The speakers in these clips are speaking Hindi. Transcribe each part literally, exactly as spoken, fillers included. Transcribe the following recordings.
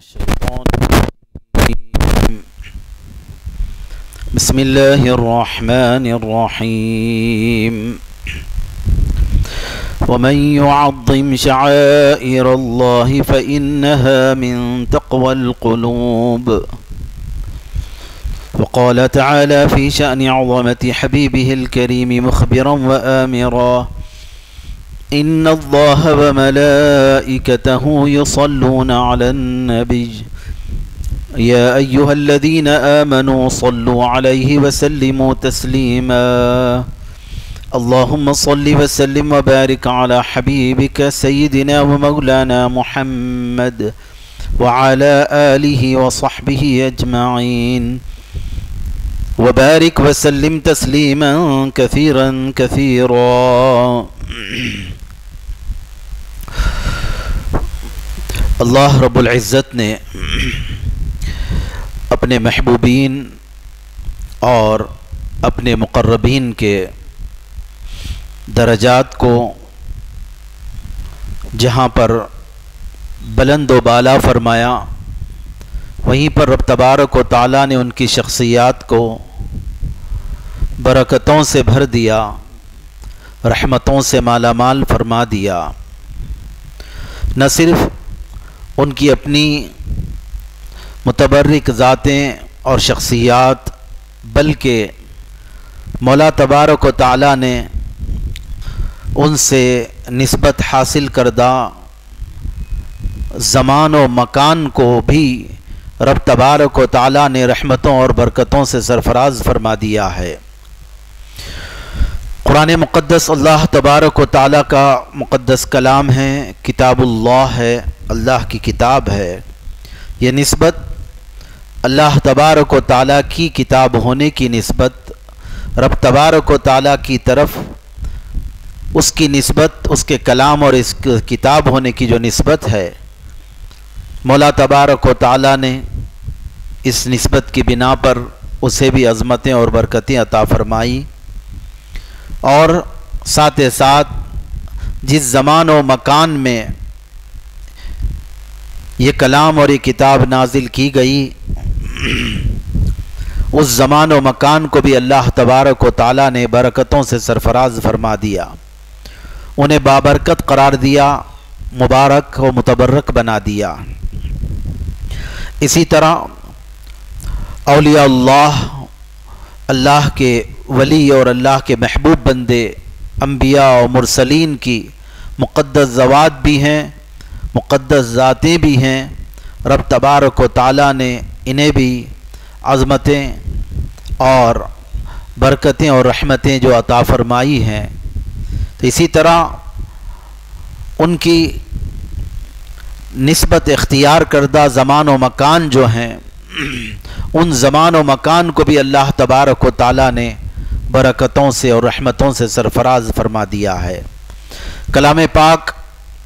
मिनश्शैतानिर्रजीम। बिस्मिल्लाहिर्रहमानिर्रहीम। वमन युअज़्ज़िम शआइरल्लाहि फ़इन्नहा मिन तक़वल क़ुलूब। वक़ाल तआला फ़ी शअनि अज़मति हबीबिहिल करीम मुख़बिरन व आमिरा इन्नल्लाह व मलाइकतहु युसल्लूना अलन नबी या अय्युहल्लज़ीना आमनू सल्लू अलैहि व सल्लिमू तस्लीमा। अल्लाहुम्मा सल्लि व सल्लिम व बारिक अला हबीबिका सय्यिदिना व मौलाना मुहम्मद व अला आलिहि व सहबिहि अजमईन व बारिक व सल्लिम तस्लीमन कसीरन कसीरा। अल्लाह रब्बुल इज़्ज़त ने अपने महबूबीन और अपने मुक़र्रबीन के दरजात को जहाँ पर बुलंद व बाला फरमाया, वहीं पर रब तबारक व तआला ने उनकी शख्सियत को बरकतों से भर दिया, रहमतों से मालामाल फरमा दिया। न सिर्फ़ उनकी अपनी मुतबर्रिक ज़ातें और शख्सियत, बल्कि मौला तबारक व तआला ने उनसे निस्बत हासिल करदा ज़मान व मकान को भी रब तबारक व तआला ने रहमतों और बरकतों से सरफराज फरमा दिया है। कुरान मुक़द्दस अल्लाह तबारक व तआला का मुक़द्दस कलाम है, किताबुल्लाह है, अल्लाह की किताब है। ये निस्बत अल्लाह तबारक व तआला की किताब होने की निस्बत, रब तबारक व तआला की तरफ उसकी निस्बत, उसके कलाम और इस किताब होने की जो निस्बत है, मौला तबारक व तआला ने इस निस्बत की बिना पर उसे भी अज़मतें और बरकतें अता फरमाई। और साथ ही साथ जिस ज़मान व मकान में ये कलाम और ये किताब नाजिल की गई, उस ज़मान व मकान को भी अल्लाह तबारक व तआला ने बरकतों से सरफराज फरमा दिया, उन्हें बाबरकत करार दिया, मुबारक व मुतबर्रक बना दिया। इसी तरह औलिया अल्लाह, अल्लाह के वली और अल्लाह के महबूब बंदे, अम्बिया और मुरसलीन की मुक़द्दस ज़वात भी हैं, मुक़द्दस ज़ातें भी हैं। रब तबारक व तआला ने इन्हें भी अज़मतें और बरकतें और रहमतें जो अता फ़रमाई हैं। तो इसी तरह उनकी निस्बत इख्तियार करदा ज़मान व मकान जो हैं, उन ज़मान व मकान को भी अल्लाह तबारक व तआला ने बरकतों से और रहमतों से सरफराज फरमा दिया है। कलाम पाक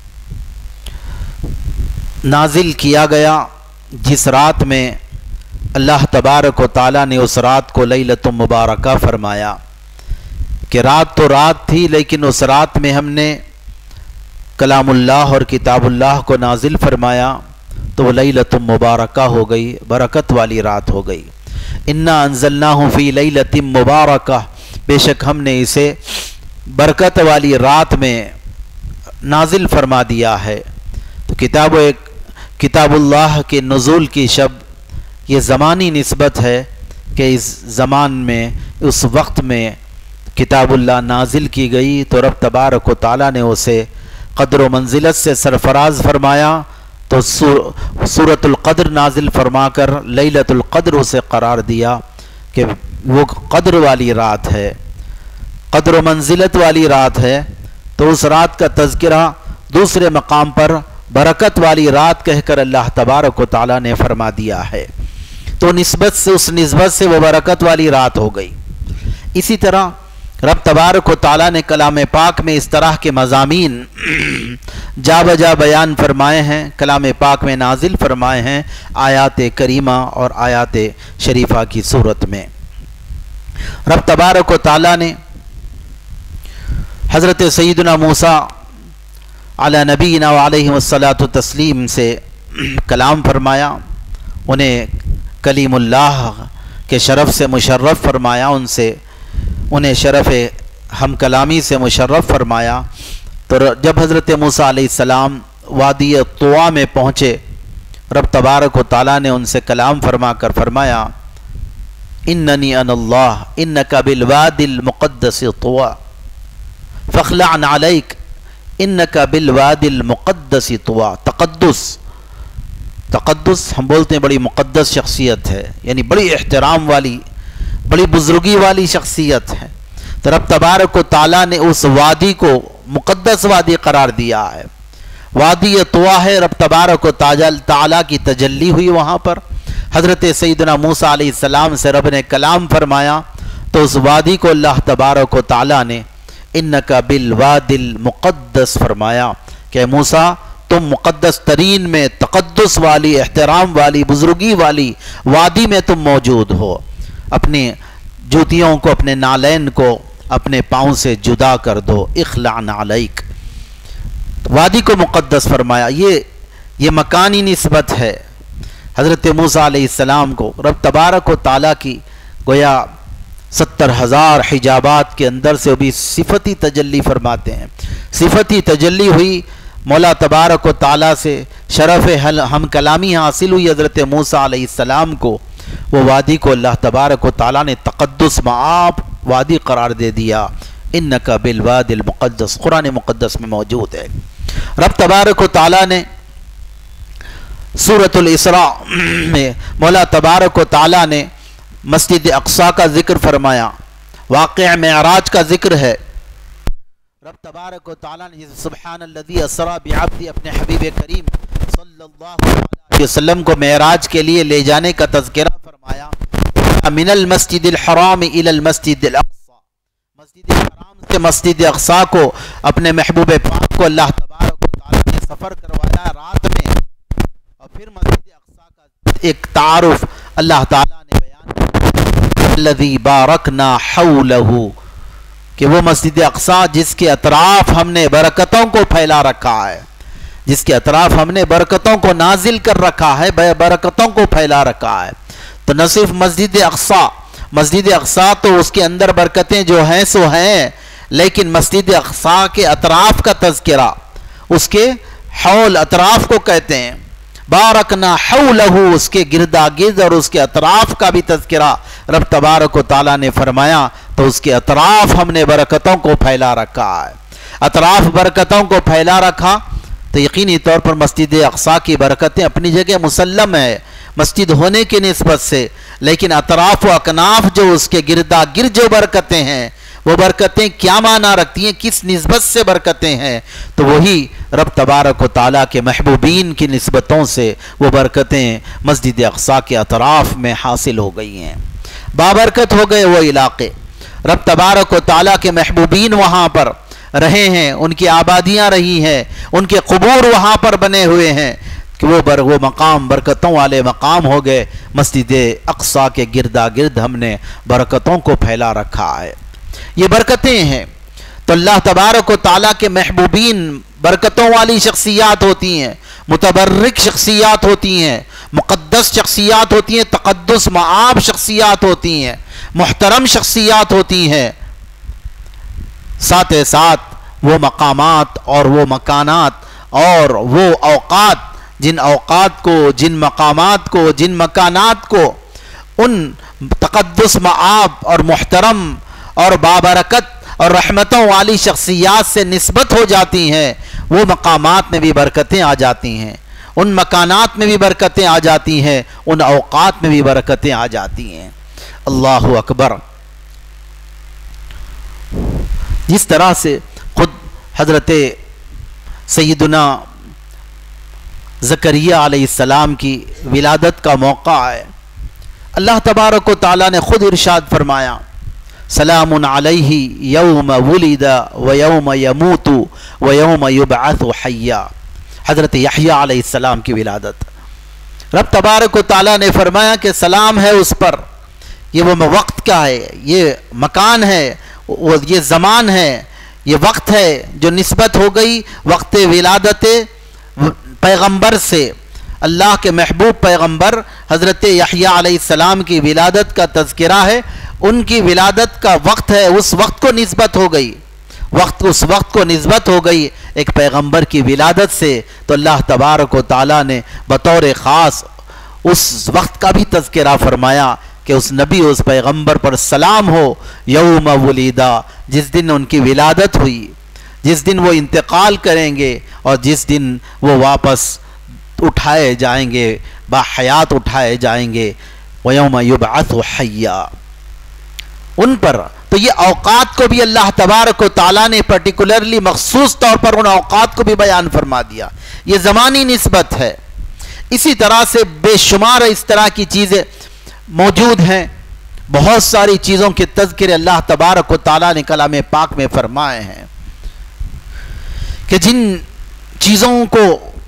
नाजिल किया गया जिस रात में अल्लाह तबारक व तआला ने उस रात को लैलतुम मुबारका फरमाया कि रात तो रात थी, लेकिन उस रात में हमने कलामुल्लाह और किताबुल्लाह को नाजिल फरमाया तो वो लैलतुम मुबारका हो गई, बरकत वाली रात हो गई। इन्ना अंज़लनाहु फ़ी लैलतिम मुबारका, बेशक हमने इसे बरकत वाली रात में नाजिल फरमा दिया है। तो किताब एक किताबुल्लाह के नुज़ूल की शब ये ज़मानी निस्बत है कि इस ज़मान में, उस वक्त में किताबुल्लाह नाजिल की गई, तो रब तबारक व तआला ने उसे क़द्र व मंजिलत से सरफराज फरमाया। तो सूर, सूरतुल क़द्र नाजिल फरमाकर लैलतुल क़द्र उसे करार दिया कि वो क़द्र वाली रात है, क़द्र व मंजिलत वाली रात है। तो उस रात का तज़किरा दूसरे मकाम पर बरकत वाली रात कहकर अल्लाह तबारक व तआला ने फरमा दिया है। तो निस्बत से, उस निस्बत से वो बरकत वाली रात हो गई। इसी तरह रब तबारक व तआला ने कलाम पाक में इस तरह के मज़ामीन जा बजा बयान फरमाए हैं, कलाम पाक में नाजिल फरमाए हैं आयात करीमा और आयात शरीफा की सूरत में। रब तबारक व तआला ने हज़रत सय्यदना मूसा अला नबीना व अलैहि वस्सलातु तस्लीम से कलाम फरमाया, उन्हें कलीमुल्लाह के शरफ़ से मुशर्रफ़ फरमाया, उनसे उन्हें शरफ़ हम कलामी से मुशर्रफ़ फरमाया। तो जब हज़रत मूसा अलैहिस्सलाम वादी तुआ में पहुँचे, रब तबारक व तआला ने उनसे कलाम फरमा कर फरमाया, इन्ननी अनल्लाह इन्नका बिलवादिल मुक़द्दस तुआ फ़ख़्लअन अलैक इन्नका बिलवादिल मुक़द्दस तुआ। तक़द्दुस, तक़द्दुस हम बोलते हैं बड़ी मुक़द्दस शख्सियत है, यानी बड़ी एहतराम वाली, बड़ी बुजुर्गी वाली शख्सियत है। तो रब तबारक व तआला ने उस वादी को मुक़द्दस वादी करार दिया है। वादी तुआ है, रब तबारक व तआला की तजल्ली हुई वहाँ पर। हज़रत सैयदना मूसा अलैहिस्सलाम से रब ने कलाम फरमाया, तो उस वादी को अल्लाह तबारक व तआला ने इन्नका बिल वादिल मुक़द्दस फरमाया कि मूसा तुम मुक़द्दस तरीन में तक़द्दुस वाली, एहतराम वाली, बुजुर्गी वाली वादी में तुम मौजूद हो। अपनी जूतियों को, अपने नालैन को अपने पाँव से जुदा कर दो, इख़्लान अलैक। वादी को मुक़द्दस फरमाया, ये ये मकानी निस्बत है हज़रत मूसा अलैहिस्सलाम को। रब तबारक व तआला की गोया सत्तर हज़ार हिजाबात के अंदर से भी सिफती तजल्ली फरमाते हैं। सिफती तजल्ली हुई, मौला तबारक व तआला से शरफ़ हम कलामी हासिल हुई हज़रत मूसा अलैहिस्सलाम को। वो वादी को अल्लाह तबारक व तआला ने तक़द्दुस मआब वादी करार दे दिया। इन्नका बिल वादिल मुक़द्दस कुरान मुक़द्दस में मौजूद है। रब तबारक व तआला ने सूरतुल इसरा में मौला तबारक व तआला ने मस्जिद अक़सा का जिक्र फरमाया, वाक़या मेराज का जिक्र है। रब तबारक व तआला ने सुब्हानल्लज़ी असरा बिअब्दी अपने हबीब करीम सल्लल्लाहु अलैहि वसल्लम को मेराज के लिए ले जाने का तज़किरा फरमाया। मिनल मस्जिदिल हराम इलल मस्जिदिल अक़सा, मस्जिद हराम से मस्जिद अक़सा को अपने महबूब पाक को अल्लाह तबारक व तआला ने सफ़र करवाया रात में, और फिर मस्जिद अक़सा का एक तारुफ अल्लाह ताला ने बयान, लज़ी बारकना हौलहू, कि वो मस्जिद अक़सा जिसके अतराफ हमने बरकतों को फैला रखा है, जिसके अतराफ हमने बरकतों को नाजिल कर रखा है, बरकतों को फैला रखा है। तो न सिर्फ मस्जिद अक़सा, मस्जिद अक़सा तो उसके अंदर बरकतें जो हैं सो हैं, लेकिन मस्जिद अक़सा के अतराफ का तज़किरा, उसके हौल अतराफ को कहते हैं। बारकना हौलहू, उसके गिरदा गिर्द और उसके अतराफ का भी तज़किरा रब तबारक व तआला ने फरमाया। तो उसके अतराफ हमने बरकतों को फैला रखा है। अतराफ बरकतों को फैला रखा तो यकीनी तौर पर मस्जिद अक़सा की बरकतें अपनी जगह मुसल्लम है मस्जिद होने की निस्बत से, लेकिन अतराफ व अकनाफ जो उसके गिरदा गिर्द जो बरकतें हैं, वो बरकतें क्या माना रखती हैं, किस निस्बत से बरकतें हैं, तो वही रब तबारक व तआला के महबूबीन की निस्बतों से वो बरकतें मस्जिद अक़सा के अतराफ में हासिल हो गई हैं। बाबरकत हो गए वो इलाके, रब तबारक व तआला के महबूबीन वहाँ पर रहे हैं, उनकी आबादियाँ रही हैं, उनके क़ुबूर वहाँ पर बने हुए हैं कि वो बर वो मकाम बरकतों वाले मकाम हो गए। मस्जिद अक़सा के गिरदा गिर्द हमने बरकतों को फैला रखा है। ये बरकतें हैं। तो अल्लाह तबारक व तआला के महबूबीन बरकतों वाली शख्सियात होती हैं, मुतबर्रिक शख्सियात होती हैं, मुक़द्दस शख्सियात होती हैं, तक़द्दुस मआब शख्सियात होती हैं, मुहतरम शख्सियात होती हैं। साथ ही साथ वो मकामात और वो मकानात और वो औक़ात, जिन औक़ात को, जिन मकामात को, जिन मकानात को उन तक़द्दुस मआब और मुहतरम और बाबरकत और रहमतों वाली शख्सियात से निस्बत हो जाती हैं, वो मकामात में भी बरकतें आ जाती हैं, उन मकानात में भी बरकतें आ जाती हैं, उन औक़ात में भी बरकतें आ जाती हैं। अल्लाहु अकबर। जिस तरह से खुद हज़रत सैयदना ज़करिया अलैहिस्सलाम की विलादत का मौका है, अल्लाह तबारक व तआला ने खुद इरशाद फरमाया, सलामुन अलैहि यौम वुलिदा व यौम यमूतु व यौम युबअसु हय्या। हज़रत यहया अलैहिस्सलाम की विलादत, रब तबारक व तआला ने फरमाया कि सलाम है उस पर, ये वो वक्त का है, ये मकान है, वो ये ज़मान है, ये वक्त है जो निस्बत हो गई वक्त विलादत पैगंबर से, अल्लाह के महबूब पैगंबर हज़रत यहया अलैहिस्सलाम की विलादत का तज़किरा है। उनकी विलादत का वक्त है, उस वक्त को निस्बत हो गई, वक्त उस वक्त को निस्बत हो गई एक पैगंबर की विलादत से। तो अल्लाह तबारक व तआला ने बतौर ख़ास उस वक्त का भी तज़किरा फरमाया कि उस नबी उस पैगंबर पर सलाम हो यौम वलीदा, जिस दिन उनकी विलादत हुई, जिस दिन वो इंतकाल करेंगे और जिस दिन वो वापस उठाए जाएंगे, बाहयात उठाए जाएंगे। व यौम युबअसु हय्या, उन पर तो ये औकात को भी अल्लाह तबारक व तआला ने पर्टिकुलरली मखसूस तौर पर उन औकात को भी बयान फरमा दिया। ये ज़मानी निस्बत है। इसी तरह से बेशुमार इस तरह की चीज़ें मौजूद हैं। बहुत सारी चीज़ों के तज़किरे अल्लाह तबारक व तआला ने कलाम पाक में फरमाए हैं कि जिन चीज़ों को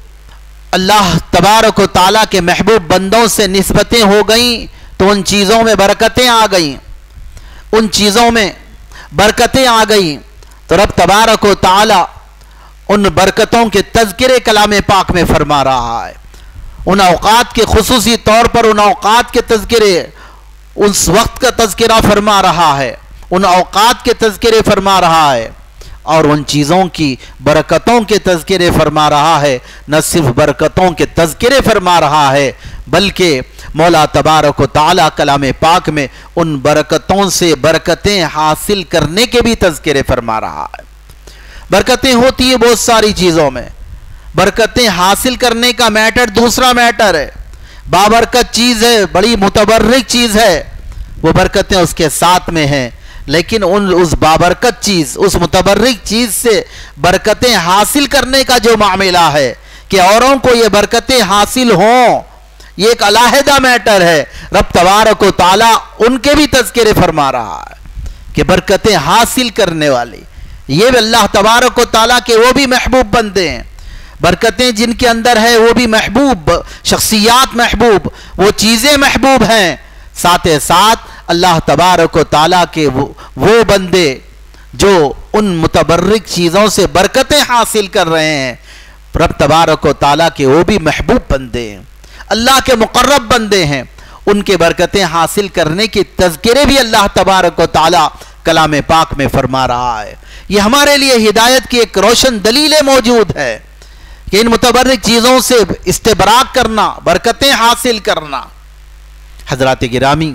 अल्लाह तबारक व तआला के महबूब बंदों से निस्बतें हो गई तो उन चीज़ों में बरकतें आ गई, उन चीज़ों में बरकतें आ गई। तो रब तबारक व तआला उन बरकतों के तज़किरे कलाम पाक में फरमा रहा है। उन औकात के खुसूसी तौर पर उन औकात के तज़किरे, उस वक्त का तज़किरा फरमा रहा है, उन औकात के तज़किरे फरमा रहा है और उन चीज़ों की बरकतों के तज़किरे फरमा रहा है। न सिर्फ बरकतों के तज़किरे फरमा रहा है बल्कि मौला तबारक व तआला कलाम पाक में उन बरकतों से बरकतें हासिल करने के भी तज़किरे फरमा रहा है। बरकतें होती है बहुत सारी चीज़ों में, बरकतें हासिल करने का मैटर दूसरा मैटर है। बाबरकत चीज़ है, बड़ी मुतबर्रिक चीज़ है, वो बरकतें उसके साथ में हैं। लेकिन उन उस बाबरकत चीज़, उस मुतबर्रिक चीज़ से बरकतें हासिल करने का जो मामला है कि औरों को ये बरकतें हासिल हों, ये एक अलहदा मैटर है। रब तबारक व तआला उनके भी तज़किरे फरमा रहा है कि बरकतें हासिल करने वाली ये भी अल्लाह तबारक व तआला के वो भी महबूब बंदे हैं। बरकतें जिनके अंदर है वो भी महबूब शख्सियात, महबूब वो चीज़ें महबूब हैं। साथ ही साथ अल्लाह तबारक व तआला के वो, वो बंदे जो उन मुतबर्रिक चीज़ों से बरकतें हासिल कर रहे हैं, रब तबारक व तआला के वो भी महबूब बंदे हैं, अल्लाह के मुकर्रब बंदे हैं। उनके बरकतें हासिल करने के तज़किरे भी अल्लाह तबारक व तआला कलाम पाक में फरमा रहा है। ये हमारे लिए हिदायत की एक रोशन दलीलें मौजूद है कि इन मुतबर्रिक चीज़ों से इस्तेबराक करना, बरकतें हासिल करना। हज़रात गिरामी,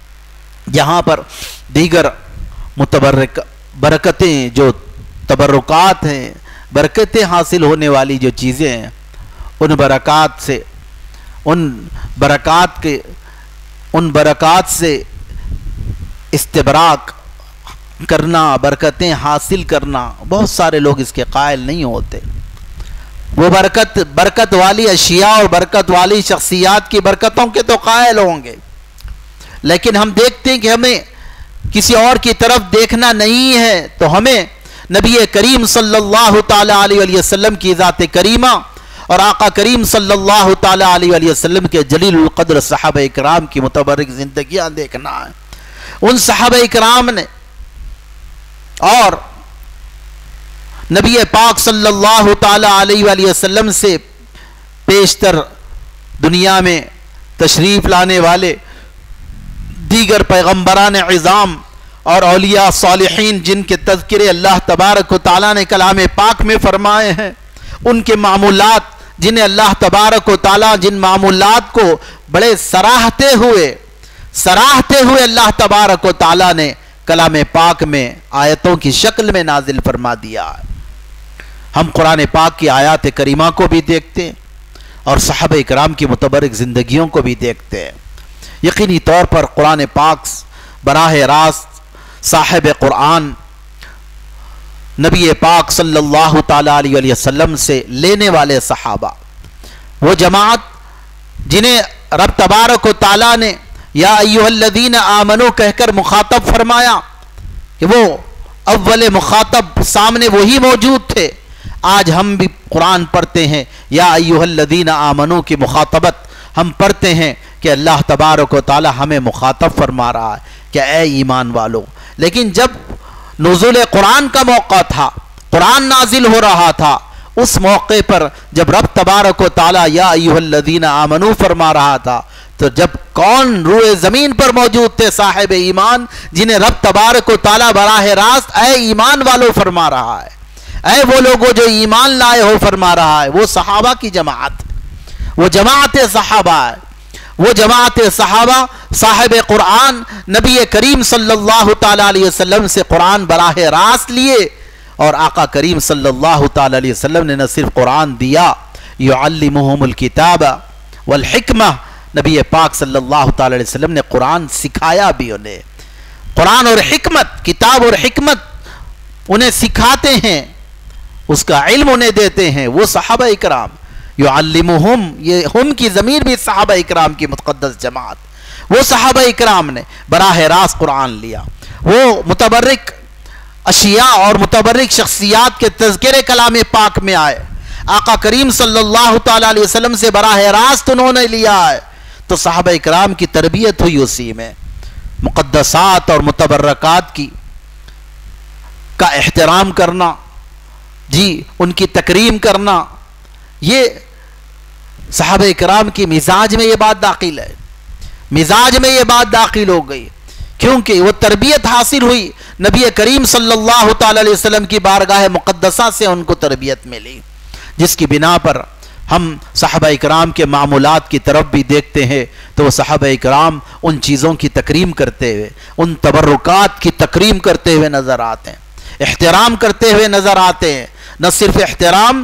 यहाँ पर दीगर मुतबर्रिक बरकतें जो तबर्रुकात हैं, बरकतें हासिल होने वाली जो चीज़ें हैं, उन बरक़ात से उन बरक़ात के उन बरक़ात से इस्तेबराक करना, बरकतें हासिल करना, बहुत सारे लोग इसके कायल नहीं होते। वो बरकत बरकत वाली अशिया और बरकत वाली शख्सियात की बरकतों के तो कायल होंगे, लेकिन हम देखते हैं कि हमें किसी और की तरफ देखना नहीं है। तो हमें नबी करीम सल्लल्लाहु ताला अलैहि वसल्लम की ज़ात करीमा और आका करीम सल्लल्लाहु ताला अलैहि वसल्लम के जलीलुल क़द्र सहाबा इकराम की मुतबर्रिक ज़िंदगियाँ देखना है। उन सहाबा इकराम ने और नबी पाक सल्लल्लाहु ताला अलैहि वसल्लम से पेशतर दुनिया में तशरीफ़ लाने वाले दीगर पैगम्बरान इज़ाम और औलिया सालिहीन जिनके तज़किरे अल्लाह तबारक व तआला ने कलाम पाक में फरमाए हैं, उनके मामूलात जिन्हें अल्लाह तबारक व तआला जिन मामूलात को बड़े सराहते हुए सराहते हुए अल्लाह तबारक व तआला ने कलाम पाक में आयतों की शक्ल में नाजिल फरमा दिया है। हम कुरान पाक की आयात करीमा को भी देखते हैं और सहाबा इकराम की मुतबर्रिक ज़िंदगियों को भी देखते हैं। यकीनी तौर पर कुरान पाक बराह रास्त साहिब कुरान नबी पाक सल्लल्लाहु ताला अलैहि वसल्लम से लेने वाले सहाबा, वो जमात जिन्हें रब तबारक व तआला ने या अय्युहल्लज़ीना आमनू कहकर मुखातब फरमाया कि वो अव्वल मुखातब सामने वही मौजूद थे। आज हम भी कुरान पढ़ते हैं, या अय्युहल्लज़ीना आमनू की मुखातबत हम पढ़ते हैं कि अल्लाह तबारक व तआला हमें मुखातब फरमा रहा है कि ए ईमान वालों। लेकिन जब नुज़ूल कुरान का मौका था, कुरान नाजिल हो रहा था, उस मौके पर जब रब तबारक व तआला या अय्युहल्लज़ीना आमनू फरमा रहा था, तो जब कौन रूए जमीन पर मौजूद थे? साहिब ईमान, जिन्हें रब तबारक व तआला बराह रास्त ऐ ईमान वालों फरमा रहा है, ऐ वो लोगों जो ईमान लाए हो फरमा रहा है। वो सहाबा की जमात, वो जमात सहाबा है, वो जमात सहाबा साहिब कुरान नबी करीम सल्लल्लाहु ताला अलैहि वसल्लम से कुरान बराह रास्त लिए, और आका करीम सल्लल्लाहु ताला अलैहि वसल्लम ने न सिर्फ कुरान दिया, युअल्लिमुहुमुल किताब वल हिकमा, नबी पाक सल्लल्लाहु ताला अलैहि वसल्लम ने कुरान सिखाया भी उन्हें। कुरान और हिकमत, किताब और हिकमत उन्हें सिखाते हैं, उसका इल्म उन्हें देते हैं। वो सहाबा इकराम, युअल्लिमुहुम, ये हम की ज़मीर भी सहाबा इकराम की मुक़द्दस जमात, वो सहाबा इकराम ने बराह रास्त कुरान लिया। वो मुतबर्रिक अशिया और मुतबर्रिक शख्सियात के तज़किरे कलाम पाक में आए, आका करीम सल्लल्लाहु ताला अलैहि वसल्लम से बराह रास्त उन्होंने लिया है। तो सहाबा इकराम की तरबियत हुई उसी में। मुक़द्दसात और मुतबर्रकात की का एहतराम करना, जी उनकी तकरीम करना, ये सहाबा इकराम की मिजाज में ये बात दाखिल है, मिजाज में ये बात दाखिल हो गई, क्योंकि वो तरबियत हासिल हुई नबी करीम सल्लल्लाहु ताला अलैहि वसल्लम की बारगाह मुक़द्दसा से उनको तरबियत मिली, जिसकी बिना पर हम सहाबा इकराम के मामूलात की तरफ भी देखते हैं तो वो सहाबा इकराम उन चीज़ों की तकरीम करते हुए, उन तबर्रुकात की तकरीम करते हुए नज़र आते हैं, एहतराम करते हुए नज़र आते हैं। न सिर्फ एहतराम,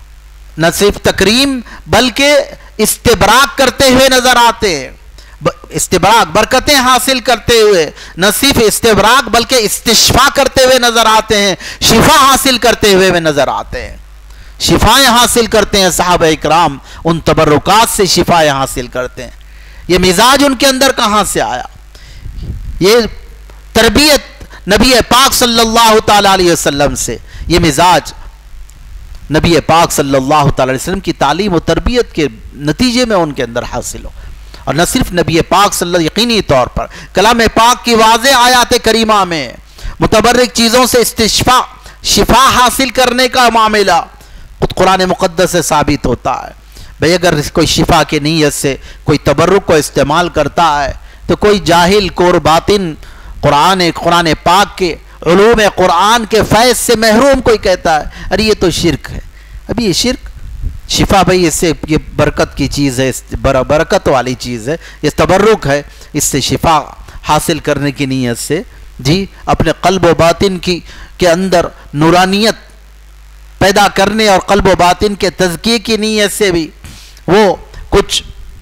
न सिर्फ तकरीम, बल्कि इस्तिबराक करते हुए नज़र आते हैं। इस्तिबराक, बरकतें हासिल करते हुए, न सिर्फ इस्तिबराक बल्कि इस्तिशफा करते हुए नज़र आते हैं, शिफा हासिल करते हुए वे नज़र आते हैं, शिफाएं हासिल करते हैं। सहाबा इकराम उन तबर्रुकात से शिफाएं हासिल करते हैं। ये मिजाज उनके अंदर कहाँ से आया? ये तरबियत नबी पाक सल्लल्लाहु ताला अलैहि वसल्लम से, ये मिजाज नबी पाक सल्लल्लाहु ताला अलैहि वसल्लम की तालीम और तरबियत के नतीजे में उनके अंदर हासिल हो। और न सिर्फ नबी पाक सल्लल्लाहु, यकीनी तौर पर कलाम पाक की वाज़े आयात करीमा में मुतबर्रिक चीज़ों से इस्तिशफा, शिफा हासिल करने का मामला खुद कुरान मुक़द्दस से साबित होता है। भाई अगर कोई शिफा की नीयत से कोई तबर्रुक को इस्तेमाल करता है तो कोई जाहिल कोर बातिन कुरान कुरान पाक के उलूम कुरान के फैज़ से महरूम कोई कहता है अरे ये तो शिरक है। अभी ये शिरक, शिफा भाई इससे ये बरकत की चीज़ है, बर, बरकत वाली चीज़ है, ये तबर्रुक है, इससे शिफा हासिल करने की नीयत से जी अपने क़ल्ब व बातिन की के अंदर नूरानियत पैदा करने और क़ल्ब व बातिन के तज़किये की नीयत से भी वो कुछ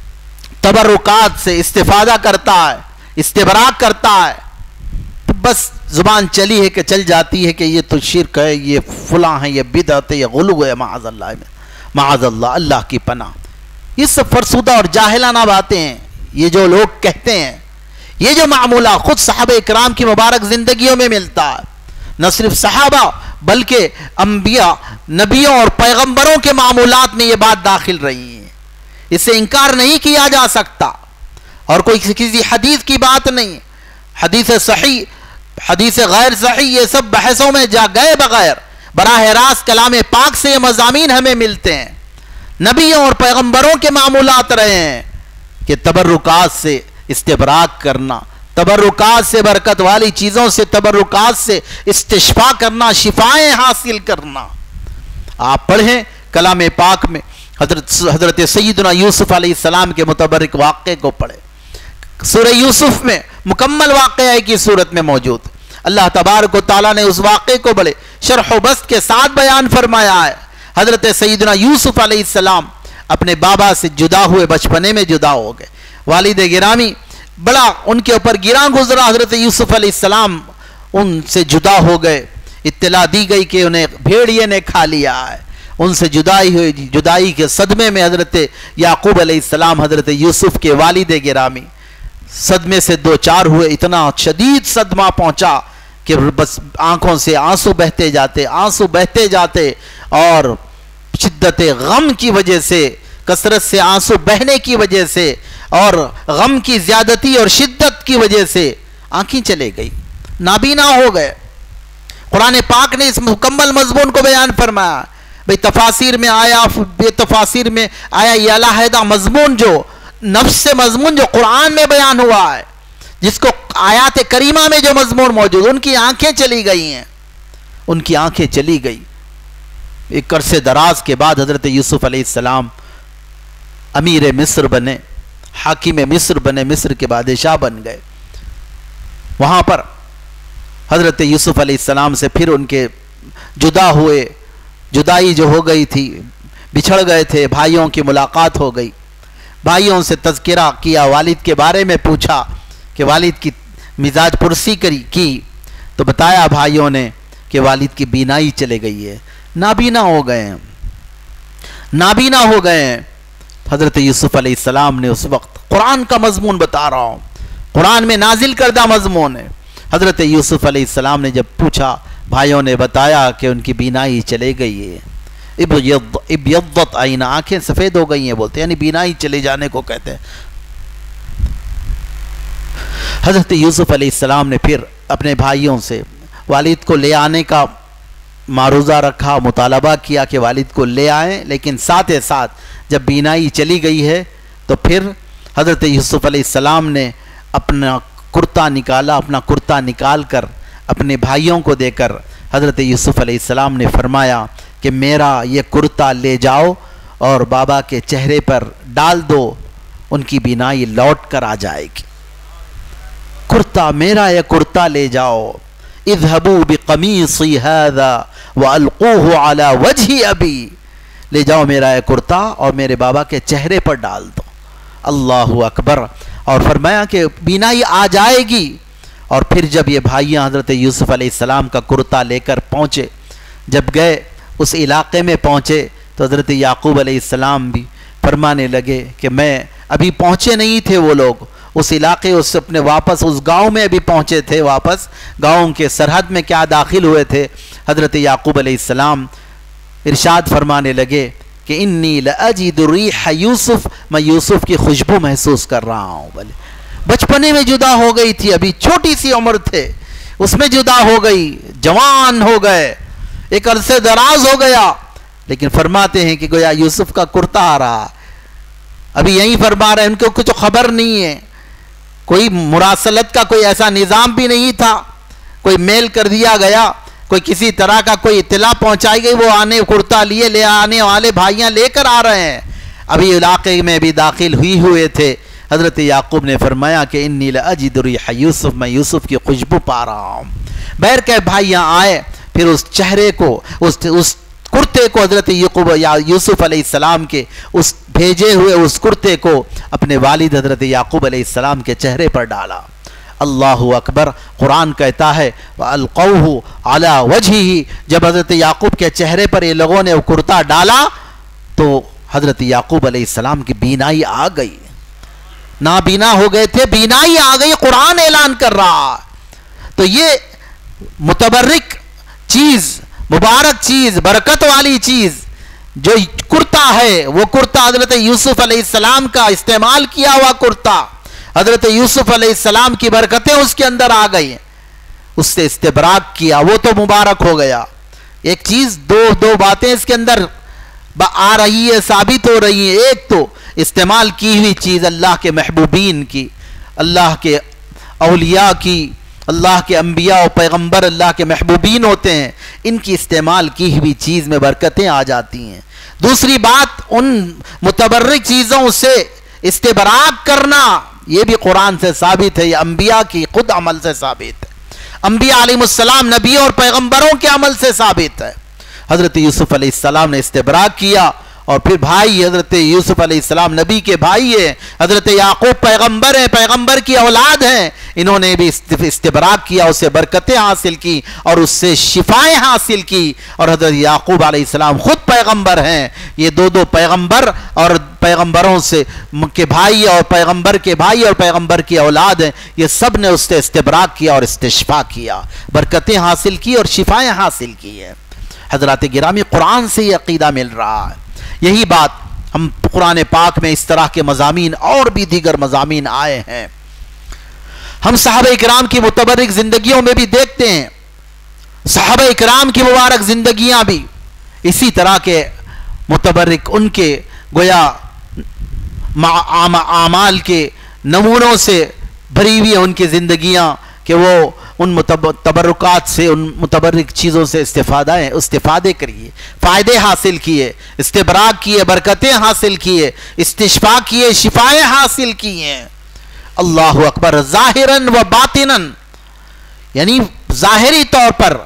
तबर्रुकात से इस्तिफ़ादा करता है, इस्तिबराक करता है, तो बस ज़ुबान चली है कि चल जाती है कि ये तो शिरक है, ये फुला है, ये बिदअत है, ये गुलू है, माअज़ल्लाह में माअज़ल्लाह, अल्लाह की पनाह। ये सब फरसुदा और जाहिलाना बातें हैं ये जो लोग कहते हैं। ये जो मामूला खुद सहाबा इकराम की मुबारक ज़िंदगियों में मिलता है, न सिर्फ सहाबा बल्कि अंबिया, नबियों और पैगंबरों के मामूलात में ये बात दाखिल रही है, इससे इनकार नहीं किया जा सकता। और कोई किसी हदीस की बात नहीं, हदीस सही, हदीस गैर सही, ये सब बहसों में जा गए बगैर बराह रास्त कलाम पाक से ये मज़ामीन हमें मिलते हैं। नबियों और पैगंबरों के मामूलात रहे हैं कि तबर्रुकात से इस्तिबराक करना, तबर्रुकात से बरकत वाली चीज़ों से, तबर्रुकात से इस्तिशफा करना, शिफाएं हासिल करना। आप पढ़ें कलाम पाक में हजरत हजरत सैयदना यूसुफ अलैहिस्सलाम के मुतबर्रिक वाक़े को पढ़े। सूरह यूसुफ में मुकम्मल वाक़या की सूरत में मौजूद, अल्लाह तबारक व तआला ने उस वाक़े को बड़े शरह व बस्त के साथ बयान फरमाया है। हजरत सैयदना यूसुफ अलैहिस्सलाम अपने बाबा से जुदा हुए, बचपने में जुदा हो गए, वालिद गिरामी बड़ा उनके ऊपर गिरा गुजरा। हजरत यूसुफ अलैहिस्सलाम उनसे जुदा हो गए, इत्तला दी गई कि उन्हें भेड़िए ने खा लिया है, उनसे जुदाई हुई। जुदाई के सदमे में हजरत याकूब अलैहिस्सलाम हजरत यूसुफ के वालिद गिरामी सदमे से दो चार हुए, इतना शदीद सदमा पहुंचा कि बस आंखों से आंसू बहते जाते, आंसू बहते जाते, और शिद्दत गम की वजह से, कसरत से आंसू बहने की वजह से और गम की ज्यादती और शिद्दत की वजह से आंखें चले गई, नाबीना हो गए। कुरान पाक ने इस मुकम्मल मजमून को बयान फरमाया, भाई तफासिर में आया, बेतफासिर में आया, ये अलहदा मजमून जो नफ्स से मजमून जो कुरान में बयान हुआ है, जिसको आयात करीमा में जो मजमून मौजूद, उनकी आंखें चली गई हैं, उनकी आंखें चली गई। एक अरसे दराज के बाद हजरत यूसुफ अलैहिस्सलाम अमीर मिस्र बने, हाकिम मिस्र बने, मिस्र के बादशाह बन गए। वहां पर हजरत यूसुफ अलैहिस्सलाम से फिर उनके जुदा हुए, जुदाई जो हो गई थी, बिछड़ गए थे, भाइयों की मुलाकात हो गई। भाइयों से तज़किरा किया, वालिद के बारे में पूछा कि वालिद की मिजाज पुरसी करी की, तो बताया भाइयों ने कि वालिद की बीनाई चले गई है, नाबीना हो गए हैं, नाबीना हो गए हैं। हजरत यूसुफ अलैहिस्सलाम ने उस वक्त, कुरान का मजमून बता रहा हूँ, कुरान में नाजिल करदा मजमून है। हजरत यूसुफ अलैहिस्सलाम ने जब पूछा, भाइयों ने बताया कि उनकी बीनाई चले गई है। इब्यद्दत आईना, आंखें सफेद हो गई हैं बोलते, यानी बीनाई चले जाने को कहते हैं। हजरत यूसुफ अलैहिस्सलाम ने फिर अपने भाइयों से वालिद को ले आने का मारूजा रखा, मुतालबा किया कि वालिद को ले आएं, लेकिन साथ ही साथ जब बीनाई चली गई है तो फिर हजरत यूसुफ अलैहिस्सलाम ने अपना कुर्ता निकाला, अपना कुर्ता निकाल कर अपने भाइयों को देकर हजरत यूसुफ अलैहिस्सलाम ने फरमाया कि मेरा ये कुर्ता ले जाओ और बाबा के चेहरे पर डाल दो, उनकी बीनाई लौट कर आ जाएगी। कुर्ता मेरा, ये कुर्ता ले जाओ। इज़हबू बिक़मीसी हाज़ा व अलक़ूहु अला वजही अबी, ले जाओ मेरा ये कुर्ता और मेरे बाबा के चेहरे पर डाल दो। अल्लाहु अकबर। और फरमाया कि बीनाई आ जाएगी। और फिर जब ये भाइयाँ हज़रत यूसुफ अलैहिस्सलाम का कुर्ता लेकर पहुँचे, जब गए उस इलाके में पहुँचे तो हज़रत याकूब अलैहिस्सलाम भी फरमाने लगे कि मैं, अभी पहुँचे नहीं थे वो लोग उस इलाके, उस अपने वापस उस गांव में अभी पहुँचे थे, वापस गांव के सरहद में क्या दाखिल हुए थे। हज़रत याकूब अलैहिस्सलाम इरशाद फरमाने लगे कि इन्नी लअजिदु रिह यूसुफ, मैं यूसुफ की खुशबू महसूस कर रहा हूँ। बोले बचपने में जुदा हो गई थी, अभी छोटी सी उम्र थे उसमें जुदा हो गई, जवान हो गए, एक अरसे दराज हो गया, लेकिन फरमाते हैं कि गोया यूसुफ का कुर्ता आ रहा, अभी यहीं फरमा रहे हैं, उनको कुछ खबर नहीं है, कोई मुरासलत का कोई ऐसा निज़ाम भी नहीं था, कोई मेल कर दिया गया, कोई किसी तरह का कोई इत्तला पहुंचाई गई, वो आने कुर्ता लिए ले आने वाले भाइयां लेकर आ रहे हैं, अभी इलाके में भी दाखिल हुई हुए थे। हज़रत याकूब ने फरमाया कि इन्नी लअजिदु रिह यूसुफ, मैं यूसुफ की खुशबू पा रहा हूँ। बैर के भाइयाँ आए, फिर उस चेहरे को, उस उस कुर्ते को हज़रत याकूब या यूसुफ अलैहिस्सलाम के उस भेजे हुए उस कुर्ते को अपने वालिद हज़रत याकूब अलैहिस्सलाम के चेहरे पर डाला। अल्लाहु अकबर। कुरान कहता है अलक़ौहु अला वजहिही, जब हज़रत याकूब के चेहरे पर ये लोगों ने वो कुर्ता डाला तो हज़रत याकूब अलैहिस्सलाम की बीनाई आ गई, नाबीना हो गए थे, बीनाई आ गई। कुरान ऐलान कर रहा। तो ये मुतबर्रिक चीज, मुबारक चीज, बरकत वाली चीज जो कुर्ता है, वो कुर्ता हजरत यूसुफ अलैहिस्सलाम का इस्तेमाल किया हुआ कुर्ता, हजरत यूसुफ अलैहिस्सलाम की बरकतें उसके अंदर आ गई, उससे इस्तेबराक किया, वो तो मुबारक हो गया। एक चीज, दो दो बातें इसके अंदर आ रही है, साबित हो रही है। एक तो इस्तेमाल की हुई चीज अल्लाह के महबूबीन की, अल्लाह के औलिया की, अल्लाह के अंबिया और पैगंबर अल्लाह के महबूबीन होते हैं, इनकी इस्तेमाल की हुई चीज में बरकतें आ जाती हैं। दूसरी बात, उन मुतबर्रिक चीजों से इस्तेबराक करना, यह भी कुरान से साबित है, यह अंबिया की खुद अमल से साबित है, अंबिया अलैहिस्सलाम नबी और पैगंबरों के अमल से साबित है। हजरत यूसुफ अलैहिस्सलाम ने इस्तेबराक किया और फिर भाई हजरत यूसुफ अलैहिस्सलाम नबी के भाई है, हजरत याकूब पैगंबर है, पैगंबर की औलाद हैं, इन्होंने भी इस्तेबराक किया, उससे बरकतें हासिल की और उससे शिफाएं हासिल की। और हजरत याकूब अलैहिस्सलाम खुद पैगंबर हैं। ये दो दो पैगंबर और पैगंबरों से के भाई और पैगंबर के भाई और पैगंबर की औलाद हैं, ये सब ने उससे इस्तेबराक किया और इस्तिशफा किया, बरकतें हासिल की और शिफाएं हासिल की है। हजरत गिरामी, कुरान से ये अकीदा मिल रहा है। यही बात हम कुरान पाक में इस तरह के मज़ामीन और भी दीगर मज़ामीन आए हैं, हम सहाबा इकराम की मुतबर्रिक जिंदगियों में भी देखते हैं। सहाबा इकराम की मुबारक जिंदगियां भी इसी तरह के मुतबर्रिक उनके गोया आमाल के नमूनों से भरी हुई है उनकी ज़िंदगियाँ कि वो उन तबर्रुकात से, उन मुतबर्रिक चीज़ों से इस्तिफादा है इस्तिफादे करिए, फ़ायदे हासिल किए, इस्तिबराक किए, बरकतें हासिल किए, इस्तिशफा किए, शिफाएँ हासिल किए। अल्लाहु अकबर। ज़ाहिरन व बातिनन, यानी ज़ाहिरी तौर पर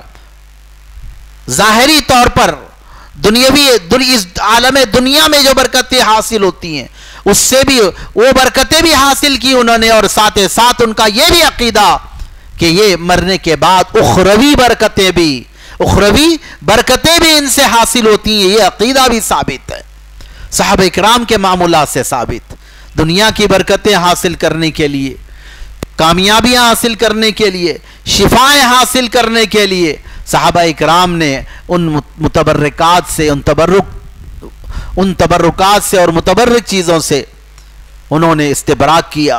ज़ाहिरी तौर पर दुनियावी दुनि, इस आलम दुनिया में जो बरकतें हासिल होती हैं उससे भी वो बरकतें भी हासिल की उन्होंने, और साथ ही साथ उनका ये भी अकीदा कि ये मरने के बाद उखरवी बरकतें भी उखरवी बरकतें भी इनसे हासिल होती हैं। ये अकीदा भी साबित है, सहाबा इकराम के मामूलात से साबित। दुनिया की बरकतें हासिल करने के लिए, कामयाबियां हासिल करने के लिए, शिफाएं हासिल करने के लिए सहाबा इकराम ने उन मुतबर्रिकात से, उन तबर्रुक उन तबर्रुकात से और मुतबर्रिक चीज़ों से उन्होंने इस्तिबराक किया।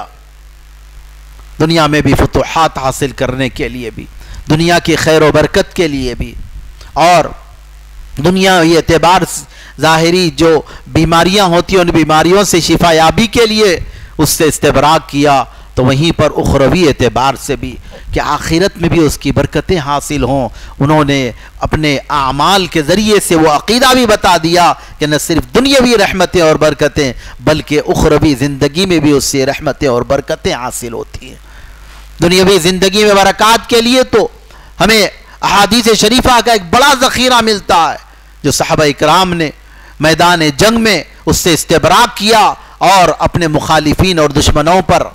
दुनिया में भी फुतूहात हासिल करने के लिए भी, दुनिया की खैर व बरकत के लिए भी, और दुनियावी एतबार ज़ाहिरी जो बीमारियां होती हैं उन बीमारियों से शिफायाबी के लिए उससे इस्तिबराक किया। तो वहीं पर उखरवी एतबार से भी कि आखिरत में भी उसकी बरकतें हासिल हों, उन्होंने अपने आमाल के ज़रिए से वो अकीदा भी बता दिया कि न सिर्फ दुनियावी रहमतें और बरकतें बल्कि उखरवी ज़िंदगी में भी उससे रहमतें और बरकतें हासिल होती हैं। दुनियावी ज़िंदगी में बरक़ात के लिए तो हमें अहादीस शरीफा का एक बड़ा ज़ख़ीरा मिलता है जो सहाबा इकराम ने मैदान जंग में उससे इस्तिबराक किया और अपने मुखालिफिन और दुश्मनों पर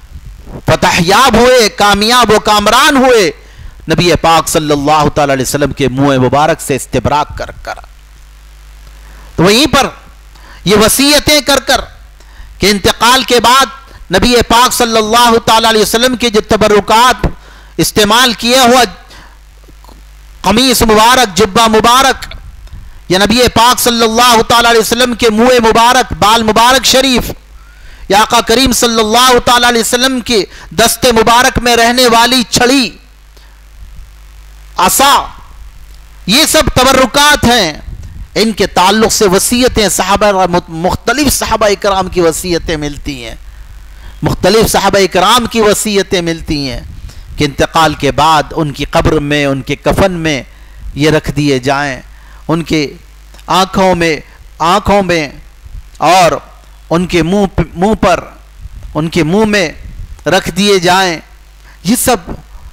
फतहयाब हुए, कामयाब व कामरान हुए, नबी पाक सल्लल्लाहु अलैहि वसल्लम के मुँह मुबारक से इस्तिबराक कर कर। तो वहीं पर ये वसीयतें कर कर कि इंतकाल के बाद नबी पाक सल्लल्लाहु अलैहि वसल्लम के जो तबर्रुकात इस्तेमाल किया हुआ कमीस मुबारक, जुब्बा मुबारक, या नबी पाक सल्लल्लाहु अलैहि वसल्लम के मुँह मुबारक, बाल मुबारक शरीफ, या आका करीम सल्लल्लाहु अलैहि वसल्लम के दस्ते मुबारक में रहने वाली छड़ी, आसा, ये सब तबर्रुकात हैं। इनके ताल्लुक से वसीयतें सहाबा, मुख्तलिफ सहाबा इकराम की वसीयतें मिलती हैं, मुख्तलिफ सहाबा इकराम की वसीयतें मिलती हैं कि इंतकाल के बाद उनकी कब्र में, उनके कफन में ये रख दिए जाएं, उनके आँखों में आँखों में और उनके मुंह मुंह पर, उनके मुंह में रख दिए जाएं। ये सब,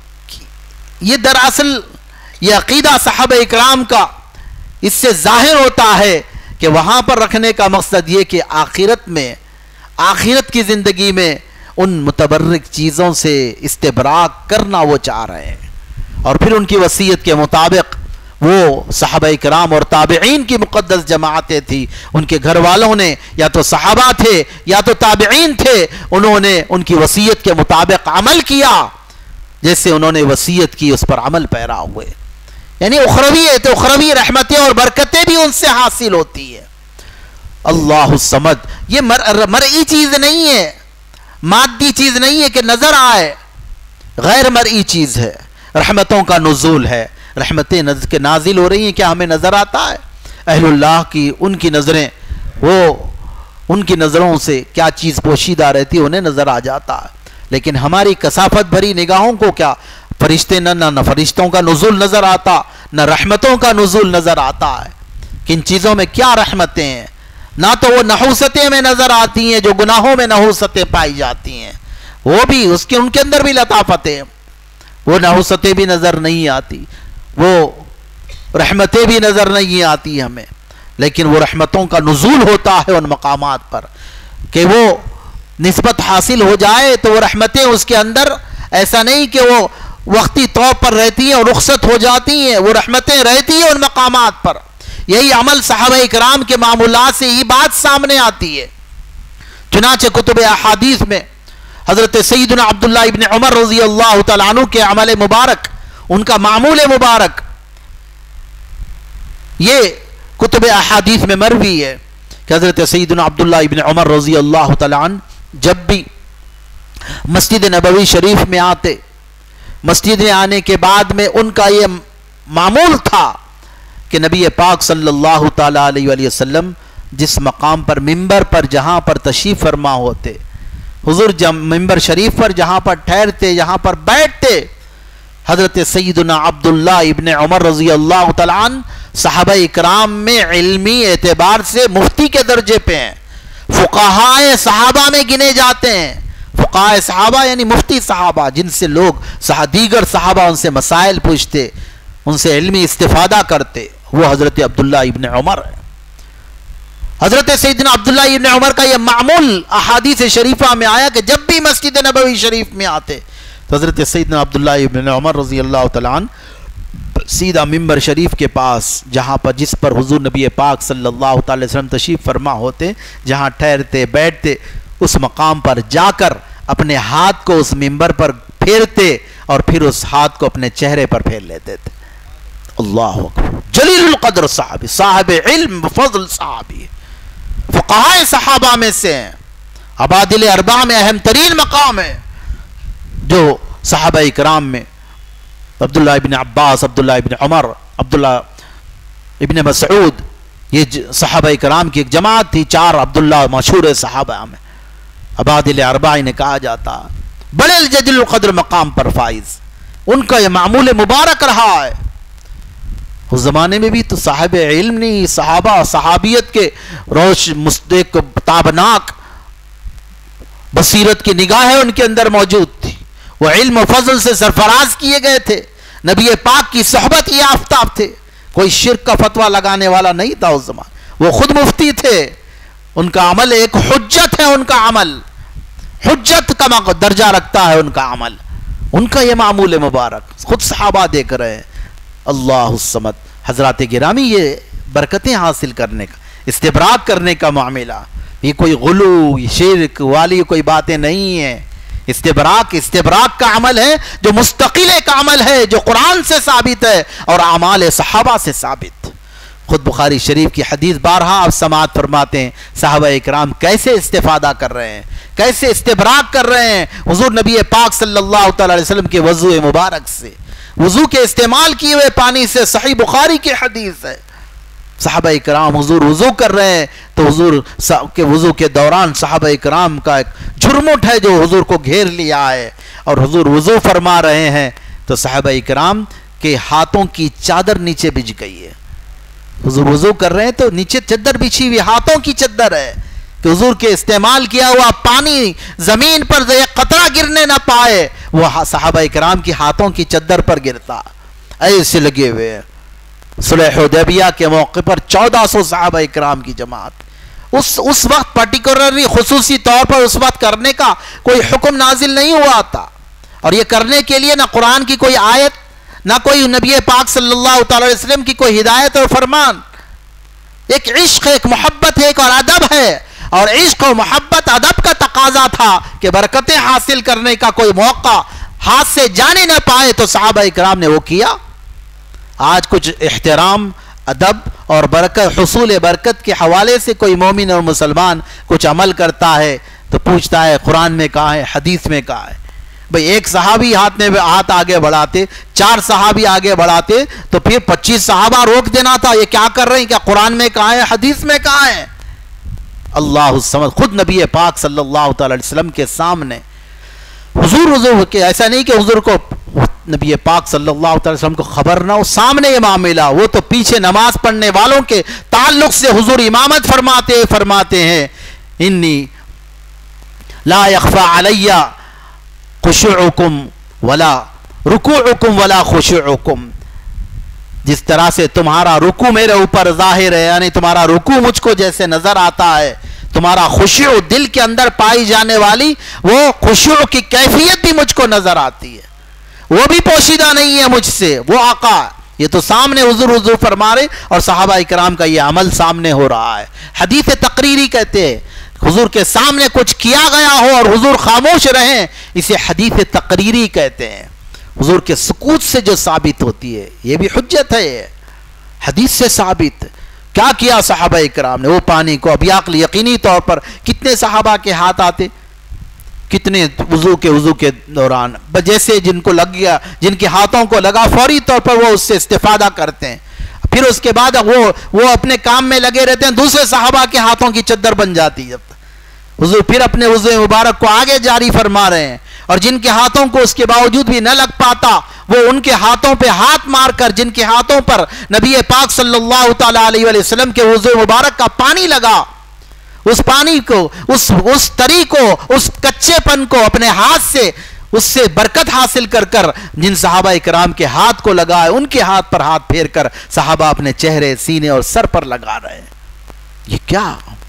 ये दरअसल ये अकीदा सहाबा इकराम का इससे जाहिर होता है कि वहाँ पर रखने का मकसद ये कि आखिरत में, आखिरत की ज़िंदगी में उन मुतबर्रिक चीज़ों से इस्तिबराक करना वो चाह रहे हैं। और फिर उनकी वसीयत के मुताबिक वो सहाबा इकराम और ताबिईन की मुक़द्दस जमातें थी, उनके घर वालों ने या तो सहाबा थे या तो ताबिईन थे, उन्होंने उनकी वसीयत के मुताबिक अमल किया, जैसे उन्होंने वसीयत की उस पर अमल पैरा हुए। यानी उखरवी है तो उखरवी रहमतें और बरकतें भी उनसे हासिल होती है। अल्लाहु समद, ये मर मरई चीज़ नहीं है, मादी चीज़ नहीं है कि नज़र आए, गैर मरई चीज़ है। रहमतों का नुज़ूल है, रहमतें नज़र के नाजिल हो रही हैं, क्या हमें नज़र आता है? अहलुल्लाह की उनकी नज़रें, वो उनकी नज़रों से क्या चीज़ पोशीदा रहती है उन्हें नज़र आ जाता है, लेकिन हमारी कसाफत भरी निगाहों को क्या फरिश्ते न न फरिश्तों का नुज़ूल नज़र आता, न रहमतों का नुज़ूल नज़र आता है। किन चीज़ों में क्या रहमतें हैं? ना तो वो नहूसतें में नज़र आती हैं जो गुनाहों में नहूसतें पाई जाती हैं, वो भी उसके उनके अंदर भी लताफतें, वो नहूसतें भी नज़र नहीं आती, वो रहमतें भी नज़र नहीं आती हमें, लेकिन वो रहमतों का नुज़ूल होता है उन मकामात पर कि वो निस्बत हासिल हो जाए तो वो रहमतें उसके अंदर, ऐसा नहीं कि वो वक्ती तौर पर रहती हैं और रुखसत हो जाती हैं, वो रहमतें रहती हैं उन मकामात पर। यही अमल सहाबा इकराम के मामूलात से ही बात सामने आती है। चुनाचे कुतुब अहादीस में हज़रत सैयदना अब्दुल्लाह इब्न उमर रज़ी अल्लाह तआला अन्हु के अमल मुबारक, उनका मामूल मुबारक, ये कुतुब अहादीस में मरवी है कि हज़रत सैयदना अब्दुल्लाह इब्न उमर रज़ी अल्लाह तआला अन्हु जब भी मस्जिद नबवी शरीफ में आते, मस्जिद में आने के बाद में उनका ये मामूल था कि नबी पाक सल्लल्लाहु ताला अलैहि वसल्लम जिस मकाम पर मिंबर पर जहां पर तशरीफ फरमा होते, हुजूर जब मिंबर शरीफ पर जहां पर ठहरते, जहां पर बैठते, हजरत सैयदना अब्दुल्ला इब्ने उमर रजी अल्लाह तआला अन्हु सहाबा इकराम में इल्मी एतबार से मुफ्ती के दर्जे पे हैं, फुकाहाए सहाबा में गिने जाते हैं। फुकाहाए सहाबा यानी मुफ्ती सहाबा, जिनसे लोग दीगर सहाबा उनसे मसाइल पूछते, उनसे इल्मी इस्तिफादा करते, वो हजरत अब्दुल्ला इब्ने उमर है। हजरत सैयदना अब्दुल्ला इब्ने उमर का यह मामूल अहादीस शरीफा में आया कि जब भी मस्जिद नबवी शरीफ में आते तो हजरत सैयदना अब्दुल्ला इब्ने उमर रजी अल्लाह तआला अन्हु सीधा मिंबर शरीफ के पास, जहाँ पर जिस पर हुजूर नबी पाक सल्लल्लाहु अलैहि वसल्लम तशरीफ फरमा होते, जहाँ ठहरते बैठते, उस मकाम पर जाकर अपने हाथ को उस मिंबर पर फेरते और फिर उस हाथ को अपने चेहरे पर फेर लेते थे। अल्लाह अकबर। जलीलुल कद्र साहबी, साहिब इल्म फज़ल साहबी, फुक़हाए सहाबा में से हैं। अबादिल अरबा में अहम तरीन मकाम है, जो सहाबा इकराम में अब्दुल्ला इब्न अब्बास, अब्दुल्ला इब्न उमर, अब्दुल्ला इब्न मसऊद, ये सहाबा इकराम की एक जमात थी। चार अब्दुल्ला मशहूर सहाबा में अबादिल अरबा इन्हें कहा जाता, बड़े जलीलुल कद्र मकाम पर फाइज, उनका यह मामूल मुबारक रहा है। उस जमाने में भी तो साहिब इल्म नहीं, सहाबा सहाबियत के रोश मुस्तक ताबनाक बसीरत की निगाहें उनके अंदर मौजूद थी। वह इल्म फजल से सरफराज किए गए थे, नबी पाक की सोहबत ये आफ्ताब थे। कोई शिर्क का फतवा लगाने वाला नहीं था उस जमाने, वो खुद मुफ्ती थे। उनका अमल एक हुज्जत है, उनका अमल हुज्जत का दर्जा रखता है उनका अमल। उनका यह मामूल मुबारक खुद सहाबा देख रहे हैं। अल्लाह समद। हजरात गिरामी, ये बरकतें हासिल करने का, इस्तिबराक करने का मामला, ये कोई गुलू शिर्क वाली कोई बातें नहीं है। इस्तिबराक इस्तिबराक का अमल है जो मुस्तकिल का अमल है, जो कुरान से साबित है और आमाल सहाबा से साबित। खुद बुखारी शरीफ की हदीस बारहा आप समात फरमाते हैं, साहबा इकराम कैसे इस्तिफादा कर रहे हैं, कैसे इस्तिबराक कर रहे हैं हुजूर नबी पाक सल्लल्लाहु अलैहि वसल्लम के वजू मुबारक से, वजू के इस्तेमाल किए हुए पानी से। सही बुखारी की हदीस है, साहबा इकराम हुजूर वजू कर रहे हैं तो हुजूर के वजू के दौरान साहबा इकराम का एक झुरमुट है जो हुजूर को घेर लिया है, और हुजूर वजू फरमा रहे हैं तो साहबा इकराम के हाथों की चादर नीचे बिछ गई है। हुजूर वजू कर रहे हैं तो नीचे चद्दर बिछी हुई हाथों की चद्दर है कि हुजूर के इस्तेमाल किया हुआ पानी जमीन पर एक कतरा गिरने ना पाए, वो साहबा इकराम की हाथों की चद्दर पर गिरता। ऐसे लगे हुए हैं। सुलह हुदैबिया के मौके पर चौदह सौ साहबा इकराम की जमात, उस उस वक्त पर्टिकुलरली खुसूसी तौर पर उस वक्त करने का कोई हुक्म नाजिल नहीं हुआ था, और ये करने के लिए ना कुरान की कोई आयत, ना कोई नबी पाक सल्लल्लाहु अलैहि वसल्लम की कोई हिदायत और फरमान। एक इश्क, एक मोहब्बत है, एक और अदब है, और इश्क और मोहब्बत अदब का तकाजा था कि बरकतें हासिल करने का कोई मौका हाथ से जाने न पाए तो साहबा इकराम ने वो किया। आज कुछ एहतराम, अदब और बरकत, हुसूल बरकत के हवाले से कोई मोमिन और मुसलमान कुछ अमल करता है तो पूछता है कुरान में कहा है, हदीस में कहा है। भाई एक सहाबी हाथ में हाथ आगे बढ़ाते, चार सहाबी आगे बढ़ाते तो फिर पच्चीस सहाबा रोक देना था, ये क्या कर रहे हैं, क्या कुरान में कहा है, हदीस में कहा है। अल्लाह समझ। खुद नबी पाक सल्लल्लाहु अलैहि वसल्लम के सामने हुजूर हुजूर के, ऐसा नहीं कि हुजूर को नबी पाक सल्लल्लाहु अलैहि वसल्लम को खबर ना हो, सामने ये मामला, वो तो पीछे नमाज पढ़ने वालों के ताल्लुक से हुजूर इमामत फरमाते फरमाते हैं, इन्नी ला यख्फा अलैया खुशूउकुम वला रुकूउकुम वला खुशूउकुम। जिस तरह से तुम्हारा रुकू मेरे ऊपर जाहिर है, यानी तुम्हारा रुकू मुझको जैसे नजर आता है, तुम्हारा खुशू दिल के अंदर पाई जाने वाली वो खुशू की कैफियत भी मुझको नजर आती है, वो भी पोशीदा नहीं है मुझसे। वो आका ये तो सामने हुजूर हुजूर फरमा रहे, और सहाबा इकराम का ये अमल सामने हो रहा है। हदीस तकरीरी कहते हैं, हुजूर के सामने कुछ किया गया हो और हुजूर खामोश रहें, इसे हदीस तकरीरी कहते हैं। हुजूर के सुकूत से जो साबित होती है ये भी हुज्जत है, ये हदीस से साबित। क्या किया सहाबा इकराम ने, वो पानी को अब यकीनी तौर पर कितने सहाबा के हाथ आते, कितने वजू के वजू के दौरान जैसे जिनको लग गया, जिनके हाथों को लगा फौरी तौर पर वो उससे इस्तिफादा करते हैं। फिर उसके बाद वो वो अपने काम में लगे रहते हैं, दूसरे सहाबा के हाथों की चद्दर बन जाती है। जब तक हुजूर फिर अपने वुज़ू मुबारक को आगे जारी फरमा रहे हैं, और जिनके हाथों को उसके बावजूद भी न लग पाता, वो उनके हाथों पे हाथ मारकर, जिनके हाथों पर नबी पाक सल्लल्लाहु तआला अलैहि वसल्लम के वुज़ू मुबारक का पानी लगा, उस पानी को, उस उस तरी को, उस कच्चेपन को अपने हाथ से, उससे बरकत हासिल कर कर जिन सहाबा इकराम के हाथ को लगा है, उनके हाथ पर हाथ फेर कर सहाबा अपने चेहरे, सीने और सर पर लगा रहे हैं। ये क्या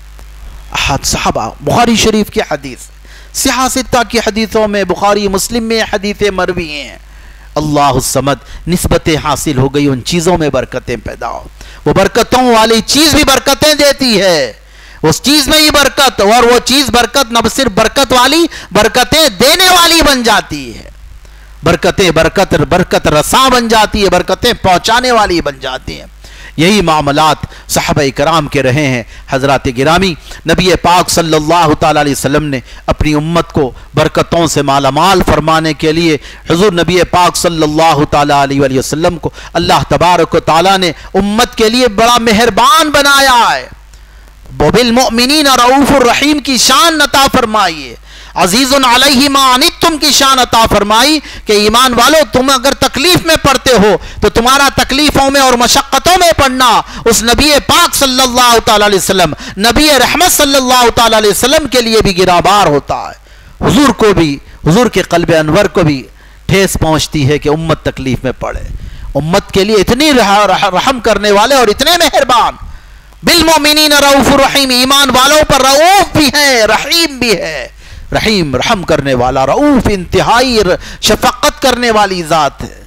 हाथ सहाबा। बुखारी शरीफ की हदीस, सियासता की हदीसों में, बुखारी मुस्लिम में हदीसें मरवी हैं। अल्लाह समद, निस्बतें हासिल हो गई, उन चीजों में बरकतें पैदा हो। वो बरकतों वाली चीज भी बरकतें देती है, उस चीज में ही बरकत, और वो चीज बरकत न सिर्फ बरकत वाली, बरकतें देने वाली बन जाती है। बरकतें बरकत बरकत रसा बन जाती है, बरकतें पहुंचाने वाली बन जाती हैं। यही मामलात सहाबा कराम के रहे हैं। हजरात गिरामी, नबी पाक सल्लल्लाहु तआला अलैहि वसल्लम ने अपनी उम्मत को बरकतों से मालामाल फरमाने के लिए हुजूर नबी पाक सल्लल्लाहु तआला अलैहि वसल्लम को अल्लाह तबारक व तआला ने उम्मत के लिए बड़ा मेहरबान बनाया है। बिल मुमिनीन रऊफुर रहीम की शान अता फरमाई है, अजीजुन अलैहि मा अनित्तुम की शान अता फरमाई कि ईमान वालों, तुम अगर तकलीफ में पड़ते हो तो तुम्हारा तकलीफों में और मशक्कतों में पड़ना उस नबी पाक सल्लल्लाहु तआला अलैहि वसल्लम, नबी रहमत सल्लल्लाहु तआला अलैहि वसल्लम के लिए भी गिराबार होता है। हुजूर को भी, हुजूर के कल्ब अनवर को भी ठेस पहुंचती है कि उम्मत तकलीफ में पड़े। उम्मत के लिए इतनी रहम करने वाले और इतने मेहरबान, बिल मोमिनीन रऊफुर रहीम, ईमान वालों पर रऊफ भी है, रहीम भी है। रहीम रहम करने वाला, रऊफ इंतहाई शफकत करने वाली जात है।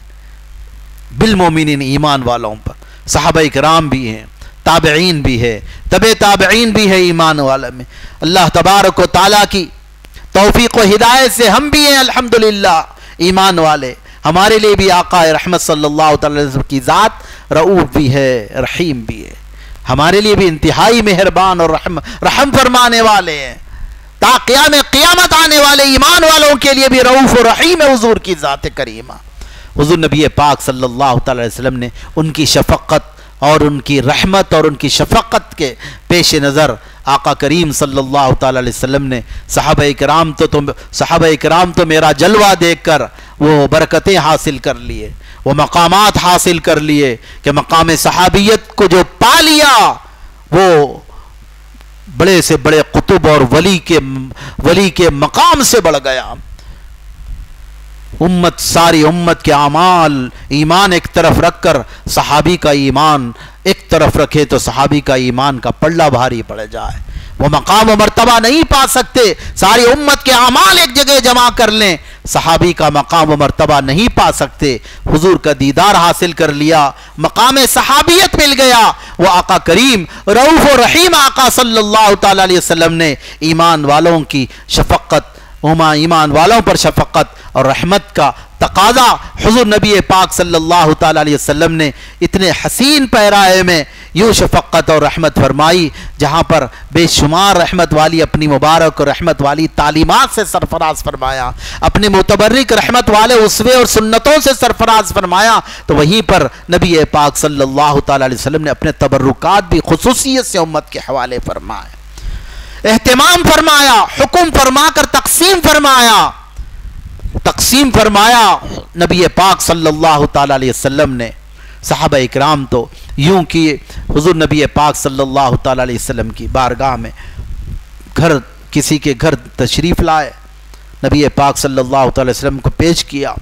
बिल मोमिनीन, ईमान वालों पर। सहाबा इकराम भी हैं, ताबईन भी है, तबे ताबईन भी है ईमान वाला में। अल्लाह तबारक व तआला की तौफीक व हिदायत से हम भी हैं अल्हम्दुलिल्लाह ईमान वाले। हमारे लिए भी आका रहमत सल्लल्लाहु अलैहि वसल्लम की जात रऊफ भी है, रहीम भी है। हमारे लिए भी इंतहाई मेहरबान और रहम रहम फरमाने वाले हैं। ता क़याम क़यामत आने वाले ईमान वालों के लिए भी रऊफ और रहीम है हुजूर की जात करीमा। हुजूर नबी पाक सल्लल्लाहु अलैहि वसल्लम ने उनकी शफकत और उनकी रहमत और उनकी शफकत के पेश नज़र आका करीम सल्लल्लाहु अलैहि वसल्लम ने सहाबा इकराम तो तुम सहाबा इकराम तो मेरा जलवा देखकर वो बरकतें हासिल कर लिए, वो मकामात हासिल कर लिए कि मकाम सहाबियत को जो पा लिया वो बड़े से बड़े कुतुब और वली के वली के मकाम से बढ़ गया। उम्मत, सारी उम्मत के आमाल, ईमान एक तरफ रखकर सहाबी का ईमान एक तरफ रखे तो सहाबी का ईमान का पल्ला भारी पड़ जाए। वो मकाम व मर्तबा नहीं पा सकते। सारी उम्मत के आमाल एक जगह जमा कर लें, सहाबी का मकाम व मर्तबा नहीं पा सकते। हुजूर का दीदार हासिल कर लिया, मकाम सहाबियत मिल गया। वो आका करीम रऊफ और रहीम आका सल्लल्लाहु तआला अलैहि वसल्लम ने ईमान वालों की शफकत, उमा ईमान वालों पर शफकत और रहमत का तकाजा हुजूर नबी पाक सल्लल्लाहु तआला अलैहि वसल्लम ने इतने हसीन पैराए में यूँ शफकत और रहमत फरमाई, जहाँ पर बेशुमार रहमत वाली अपनी मुबारक और रहमत वाली तालीमात से सरफराज फरमाया, अपने मुतबर्रिक रहमत वाले उसवे और सुन्नतों से सरफराज फरमाया। तो वहीं पर नबी पाक सल्लल्लाहु तआला अलैहि वसल्लम ने अपने तबर्रुकात भी खुसूसियत से उम्मत के हवाले फरमाए, एहतिमाम फरमाया, हुक्म फरमाकर तकसीम फरमाया। तकसीम फरमाया नबी पाक सल्लल्लाहु तआला अलैहि वसल्लम ने। सहाबा इकराम तो यूं किए, हुजूर नबी पाक सल्लल्लाहु तआला अलैहि वसल्लम की बारगाह में घर, किसी के घर तशरीफ लाए, नबी पाक सल्लल्लाहु तआला अलैहि वसल्लम को पेश किया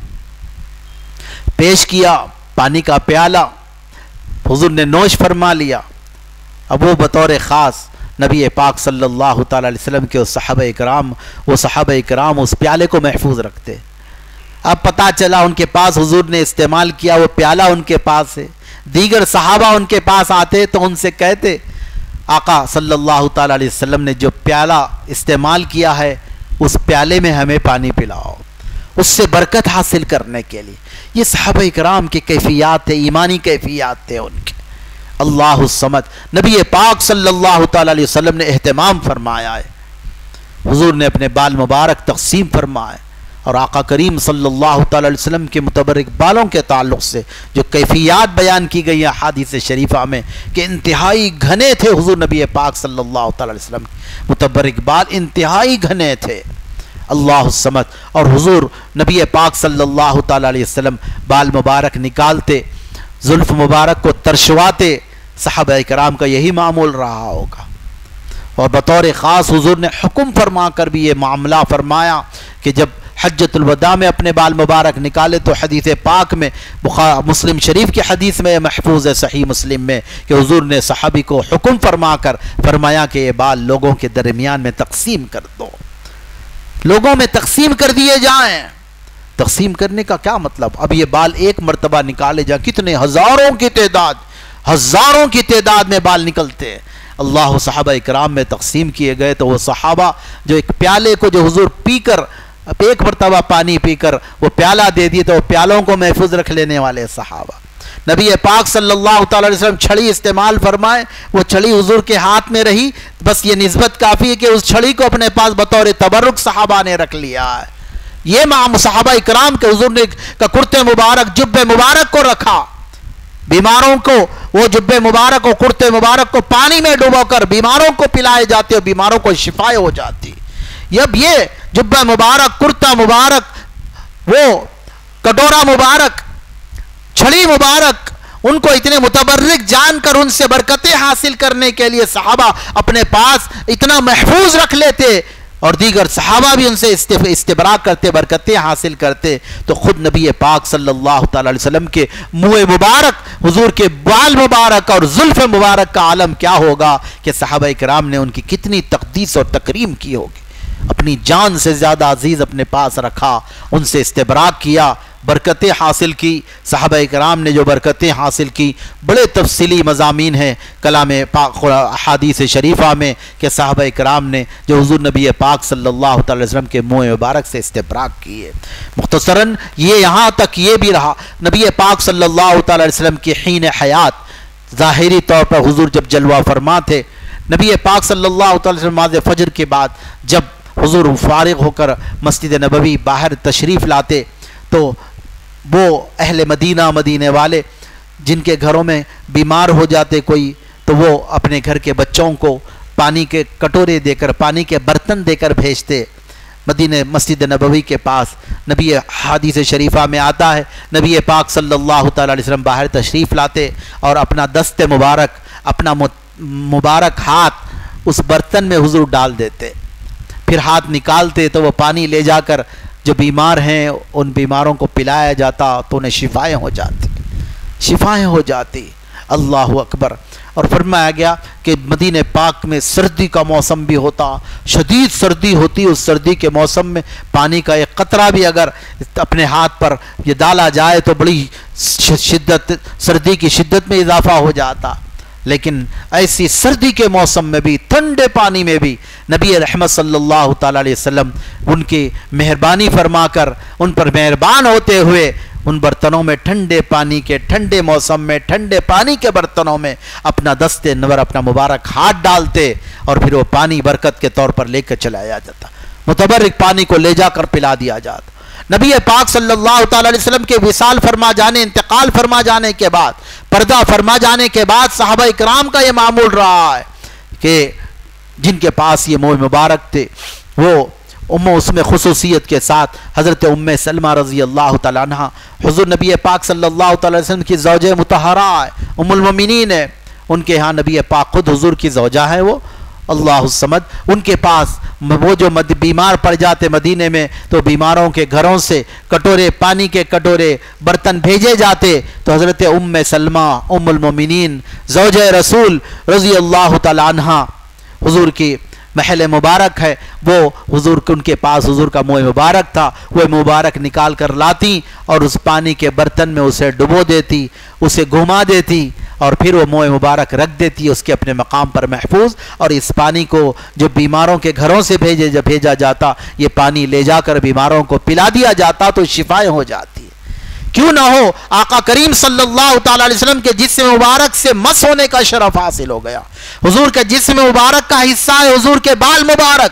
पेश किया पानी का प्याला हुजूर ने नोश फरमा लिया। अब वो बतौर ख़ास नबी पाक सल्लल्लाहु तआला अलैहि वसल्लम के उस सहाबा इकराम वो सहाबा इकराम उस प्याले को महफूज रखते। अब पता चला उनके पास हुजूर ने इस्तेमाल किया वो प्याला उनके पास है। दीगर सहाबा उनके पास आते तो उनसे कहते, आका सल्लल्लाहु तआला अलैहि वसल्लम ने जो प्याला इस्तेमाल किया है उस प्याले में हमें पानी पिलाओ, उससे बरकत हासिल करने के लिए। ये सहाबा इकराम की कैफियत थे, ईमानी कैफियत थे उनके। अल्लाह समद, नबी पाक सल्लल्लाहु तआला अलैहि वसल्लम ने एहतमाम फरमाया है। हुजूर ने अपने बाल मुबारक तकसीम फरमाए और आका करीम सल्लल्लाहु अलैहि वसल्लम के मुतबर्रिक बालों के ताल्लुक़ से जो कैफियत बयान की गई है हदीस शरीफा में कि इंतहाई घने थे हुज़ूर नबी पाक सल्लल्लाहु अलैहि वसल्लम के मुतबर्रिक बाल, इंतहाई घने थे। अल्लाह समद। और हुज़ूर नबी पाक सल्लल्लाहु अलैहि वसल्लम बाल मुबारक निकालते, जुल्फ़ मुबारक को तरशवाते, सहाबा कराम का यही मामूल रहा होगा। और बतौर ख़ास हुज़ूर ने हुक्म फरमा कर भी ये मामला फरमाया कि जब हज्जतुल वदा में अपने बाल मुबारक निकाले तो हदीस पाक में, मुस्लिम शरीफ की हदीस में महफूज है सही मुस्लिम में, कि हुज़ूर ने सहाबी को हुक्म फरमा कर फरमाया कि ये बाल लोगों के दरमियान में तकसीम कर दो, लोगों में तकसीम कर दिए जाएं। तकसीम करने का क्या मतलब? अब ये बाल एक मर्तबा निकाले जाए, कितने हजारों की तादाद, हजारों की तादाद में बाल निकलते हैं। अल्लाह सहाबा इकराम में तकसीम किए गए तो वो सहाबा जो एक प्याले को जो हुजूर पीकर, एक मरतबा पानी पीकर वो प्याला दे दिए, तो वो प्यालों को महफूज रख लेने वाले सहाबा। नबी पाक सल्लल्लाहु अलैहि वसल्लम छड़ी इस्तेमाल फरमाए, वो छड़ी हुजूर के हाथ में रही, बस ये निस्बत काफ़ी है कि उस छड़ी को अपने पास बतौर तबर्रुक सहाबा ने रख लिया है। ये माम सहाबा इकराम के हुजूर ने का कुर्ते मुबारक, जुब्बे मुबारक को रखा, बीमारों को वो जुब्बे मुबारक और कुर्ते मुबारक को पानी में डुबोकर बीमारों को पिलाए जाते और बीमारों को शिफाए हो जाती। जब ये जुब्बा मुबारक, कुर्ता मुबारक, वो कटोरा मुबारक, छड़ी मुबारक, उनको इतने मुतबर्रिक जानकर उनसे बरकतें हासिल करने के लिए सहाबा अपने पास इतना महफूज रख लेते और दीगर सहाबा भी उनसे इस्तिबराक करते, बरकतें हासिल करते, तो खुद नबी पाक सल्लल्लाहु अलैहि वसल्लम के मुँह मुबारक, हुजूर के बाल मुबारक और जुल्फ़ मुबारक का आलम क्या होगा कि सहाबा इकराम ने उनकी कितनी तक़दीस और तकरीम की होगी। अपनी जान से ज़्यादा अजीज़ अपने पास रखा, उनसे इस्तिबराक किया, बरकतें हासिल की। सहाबा इकराम ने जो बरकतें हासिल की, बड़े तफसीली मज़ामीन हैं कलाम पाक हदीस शरीफा में कि सहाबा इकराम ने जो हुज़ूर नबी पाक सल्लल्लाहु अलैहि वसल्लम के मुँह मुबारक से इस्तिबराक किए। मुख्तसरन ये यहाँ तक ये भी रहा, नबी पाक सल्लल्लाहु अलैहि वसल्लम की हीन हयात ज़ाहिरी तौर पर हुज़ूर जब जलवा फरमा थे, नबी पाक सल्लल्लाहु अलैहि वसल्लम नमाज़ फजर के बाद जब हुज़ूर फारिग होकर मस्जिद नबवी बाहर तशरीफ़ लाते तो वो अहले मदीना, मदीने वाले जिनके घरों में बीमार हो जाते कोई, तो वो अपने घर के बच्चों को पानी के कटोरे देकर, पानी के बर्तन देकर भेजते मदीने मस्जिद नबवी के पास। नबी हदीस शरीफा में आता है, नबी पाक सल्लल्लाहु अलैहि वसल्लम बाहर तशरीफ़ लाते और अपना दस्ते मुबारक, अपना मुबारक हाथ उस बर्तन में हुजूर डाल देते, फिर हाथ निकालते तो वो पानी ले जाकर जो बीमार हैं उन बीमारों को पिलाया जाता, तो उन्हें शिफाएँ हो जाती, शिफाएँ हो जाती। अल्लाह अकबर। और फरमाया गया कि मदीने पाक में सर्दी का मौसम भी होता, शदीद सर्दी होती, उस सर्दी के मौसम में पानी का एक कतरा भी अगर अपने हाथ पर ये डाला जाए तो बड़ी शिद्दत, सर्दी की शिद्दत में इजाफा हो जाता। लेकिन ऐसी सर्दी के मौसम में भी, ठंडे पानी में भी नबी रहमत सल्लल्लाहु अलैहि वसल्लम उनकी मेहरबानी फरमाकर, उन पर मेहरबान होते हुए उन बर्तनों में ठंडे पानी के, ठंडे मौसम में ठंडे पानी के बर्तनों में अपना दस्ते नवर, अपना मुबारक हाथ डालते और फिर वो पानी बरकत के तौर पर लेकर चलाया जाता, मुतबर्रिक पानी को ले जाकर पिला दिया जाता। नबी पाक सल्लल्लाहु अलैहि वसल्लम के विसाल फरमा जाने, इंतकाल फरमा जाने के बाद, पर्दा फरमा जाने के बाद सहाबा इकराम का ये मामूल रहा है कि जिनके पास ये मोह मुबारक थे वो उम्म उसमें खुसूसियत के साथ हज़रत उम्मे सलमा रज़ी अल्लाह तआला अन्हा हुज़ूर नबी पाक सल्लल्लाहु अलैहि वसल्लम की ज़ौजे मुतहरा है, उम्मुल मोमिनीन है। उनके यहाँ नबी पाक खुद हुज़ूर की ज़ौजा है वो, अल्लाह समद। उनके पास वो जो मद बीमार पड़ जाते मदीने में तो बीमारों के घरों से कटोरे, पानी के कटोरे, बर्तन भेजे जाते, तो हज़रत उम्मे सलमा उम्मुल मोमिनीन ज़ौजे रसूल रज़ी अल्लाह तआला अन्हा हुज़ूर की महल मुबारक है, वो हुजूर के उनके पास हुजूर का मुँह मुबारक था, वो मुबारक निकाल कर लाती और उस पानी के बर्तन में उसे डुबो देती, उसे घुमा देती और फिर वो मुँह मुबारक रख देती उसके अपने मकाम पर महफूज। और इस पानी को जो बीमारों के घरों से भेजे जब भेजा जाता, ये पानी ले जाकर बीमारों को पिला दिया जाता तो शिफाएँ हो जाती। क्यों ना हो, आका करीम सल्लल्लाहु अलैहि वसल्लम के जिस्म मुबारक से मस होने का शरफ हासिल हो गया। हुजूर के जिस्म मुबारक का हिस्सा है हुजूर के बाल मुबारक,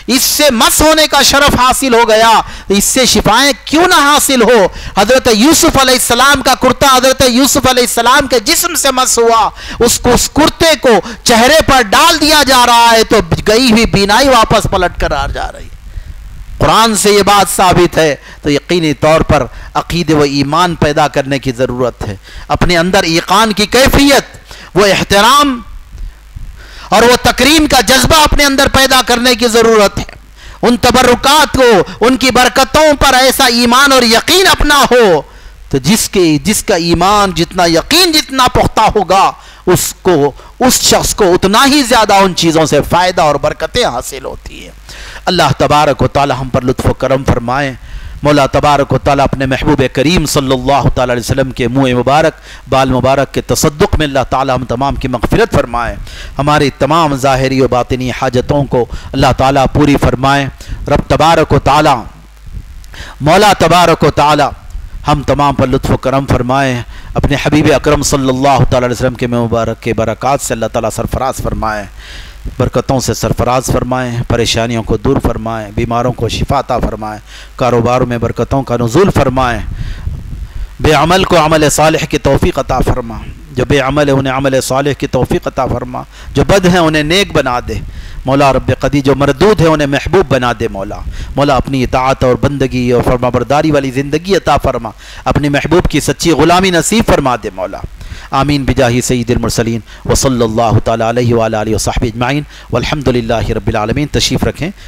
इससे मस होने का शरफ हासिल हो गया, इससे शिफाएं क्यों ना हासिल हो। हजरत यूसुफ अलैहिस्सलाम का कुर्ता हजरत यूसुफ अलैहिस्सलाम के जिस्म से मस हुआ, उसको उस कुर्ते को चेहरे पर डाल दिया जा रहा है तो गई हुई बीनाई वापस पलट कर आ जा रही। कुरान से ये बात साबित है। तो यकीनी तौर पर अकीदे व ईमान पैदा करने की ज़रूरत है। अपने अंदर ईकान की कैफियत, वो एहतराम और वो तकरीम का जज्बा अपने अंदर पैदा करने की ज़रूरत है। उन तबरुकात को, उनकी बरकतों पर ऐसा ईमान और यकीन अपना हो तो जिसके जिसका ईमान जितना, यकीन जितना पुख्ता होगा, उसको उस शख्स को उतना ही ज़्यादा उन चीज़ों से फ़ायदा और बरकतें हासिल होती हैं। अल्लाह तबारक व तआला हम पर लुत्फ़ व करम फरमाए। मौला तबारक व तआला अपने महबूब करीम सल्लल्लाहु तआला अलैहि वसल्लम के मुँह मुबारक, बाल मुबारक के तसद्दुक़ में अल्लाह ताला हम तमाम की मग़फ़िरत फरमाए। हमारी तमाम ज़ाहिरी व बातिनी हाजतों को अल्लाह ताला पूरी फरमाए। रब तबारक व तआला, मौला तबारक व तआला हम तमाम पर लुत्फ़ व करम फरमाए। अपने हबीब अकरम सल्लल्लाहु तआला अलैहि वसल्लम के मुबारक के बरक़ात से अल्लाह ताला सरफराज फरमाए, बरकतों से सरफराज फरमाएँ, परेशानियों को दूर फरमाएँ, बीमारों को शिफा अता फरमाएँ, कारोबारों में बरकतों का नुज़ूल फरमाएँ। बेअमल को अमल सालिह की तौफ़ीक़ अता फरमा, जो बेअमल है उन्हें अमल सालिह की तौफ़ीक़ अता फरमा, जो बद हैं उन्हें नेक बना दे मौला रब्ब क़दी, जो मरदूद है उन्हें महबूब बना दे मौला। मौला अपनी इताअत और बंदगी और फरमाबरदारी वाली ज़िंदगी अता फरमा, अपने महबूब की सच्ची ग़ुलामी नसीब फरमा दे मौला। आमीन बिजाही सय्यिदिल मुरसलीन व सल्लल्लाहु तआला अलैहि व आलिहि व सहबिहि अजमईन वल्हम्दुलिल्लाहि रब्बिल आलमीन। तशरीफ़ रखें।